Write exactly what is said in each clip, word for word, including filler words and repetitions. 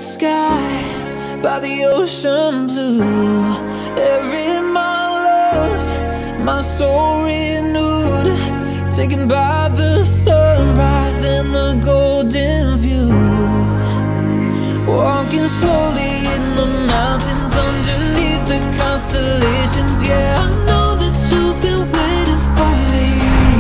sky by the ocean blue. Every mile lost, my soul renewed, taken by the sunrise and the golden view. Walking slowly in the mountains underneath the constellations. Yeah, I know that you've been waiting for me.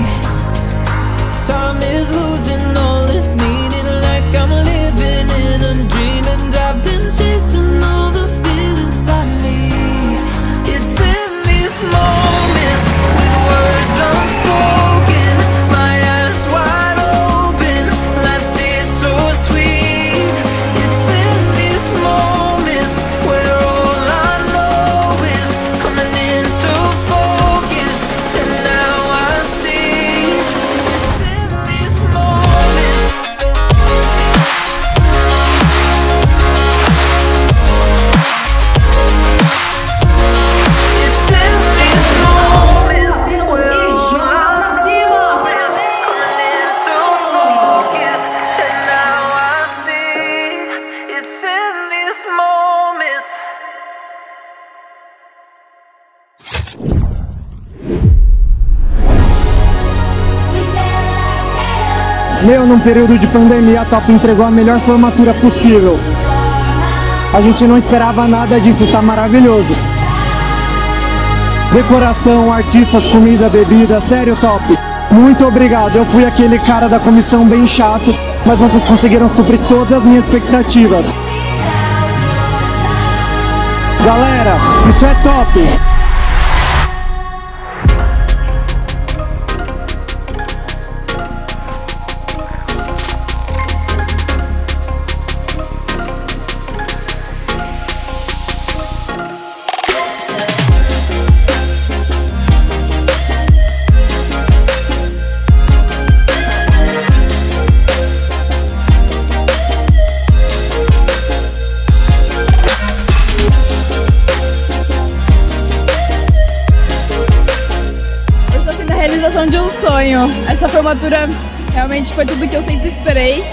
Time is losing all its meaning, like I'm living in a dream, and I've been chasing all the feelings I need. It's in these moments with words unspoken, my eyes wide open, life tastes so sweet. It's in these moments where all I know is coming into focus, and now I see. It's in these moments. It's in these moments where all I know is coming into focus, and now I see. It's in these moments. Meu, num período de pandemia, a Top entregou a melhor formatura possível. A gente não esperava nada disso, tá maravilhoso. Decoração, artistas, comida, bebida, sério, Top. Muito obrigado, eu fui aquele cara da comissão bem chato, mas vocês conseguiram suprir todas as minhas expectativas. Galera, isso é top! Realização de um sonho. Essa formatura realmente foi tudo que eu sempre esperei.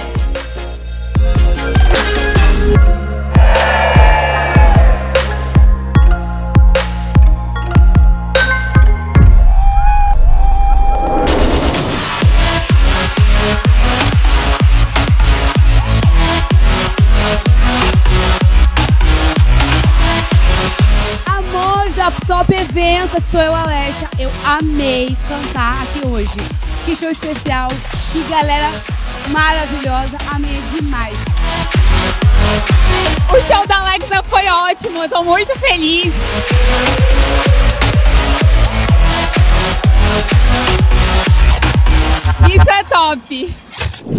Top Evento, que sou eu, Alexa. Eu amei cantar aqui hoje. Que show especial, que galera maravilhosa, amei demais. O show da Alexa foi ótimo, eu tô muito feliz. Isso é top.